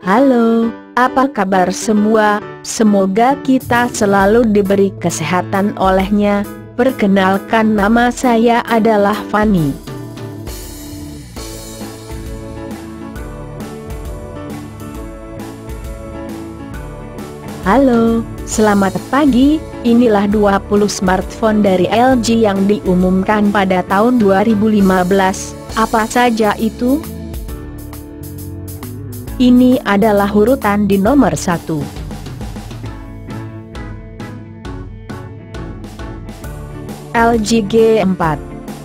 Halo, apa kabar semua? Semoga kita selalu diberi kesehatan olehnya. Perkenalkan, nama saya adalah Fanny. Halo, selamat pagi. Inilah 20 smartphone dari LG yang diumumkan pada tahun 2015. Apa saja itu? Ini adalah urutan di nomor 1. LG G4.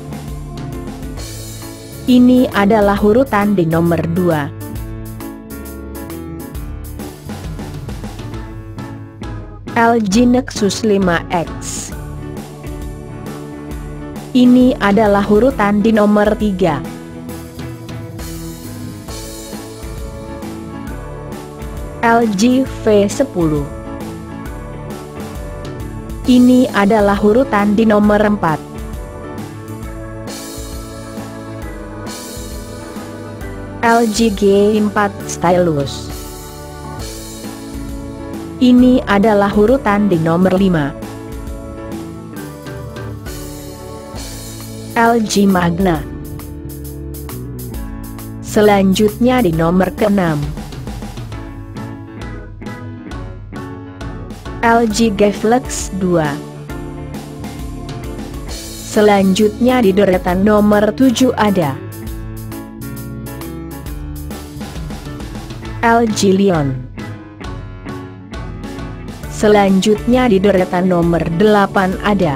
Ini adalah urutan di nomor 2. LG Nexus 5X. Ini adalah urutan di nomor 3. LG V10. Ini adalah urutan di nomor 4. LG G4 Stylus. Ini adalah urutan di nomor 5. LG Magna. Selanjutnya di nomor ke-6. LG G Flex 2. Selanjutnya di deretan nomor 7 ada LG Lion. Selanjutnya di deretan nomor 8 ada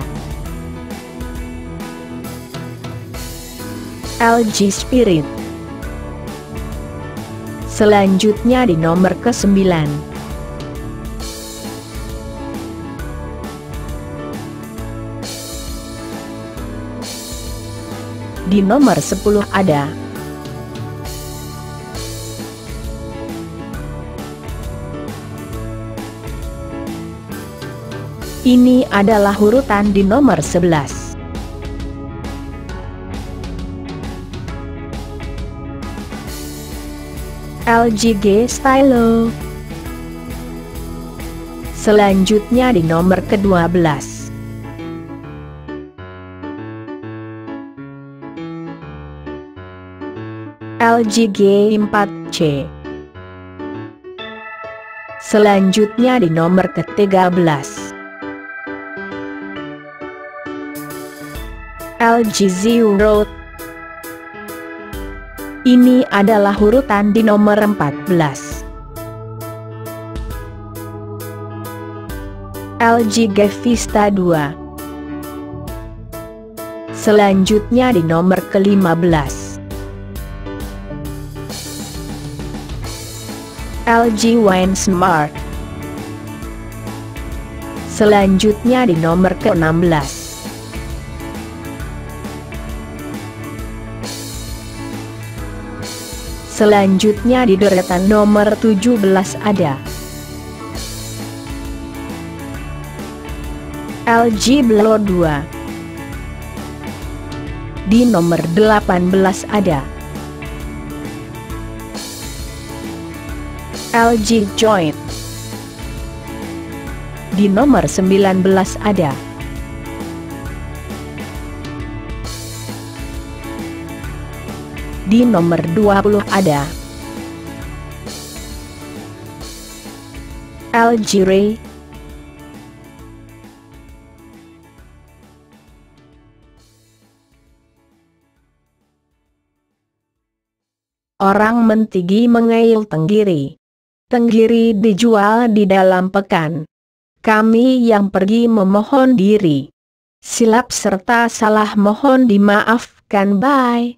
LG Spirit. Selanjutnya di nomor ke-9 di nomor 10 ada ini adalah urutan di nomor 11. LG G Stylo. Selanjutnya di nomor ke-12. LG G4C. Selanjutnya di nomor ke-13. LG Zero. Ini adalah urutan di nomor 14. LG G Vista 2. Selanjutnya di nomor ke-15. LG Wine Smart. Selanjutnya di nomor ke-16. Selanjutnya di deretan nomor 17 ada LG Belo 2. Di nomor 18 ada LG Joint. Di nomor 19 ada di nomor 20 ada LG Ray. Orang mentigi mengail tenggiri. Tenggiri dijual di dalam pekan. Kami yang pergi memohon diri. Silap serta salah mohon dimaafkan. Bye.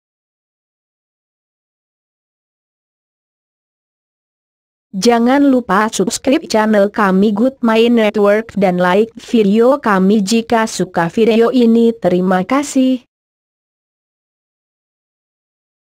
Jangan lupa subscribe channel kami Good My Network dan like video kami jika suka video ini. Terima kasih.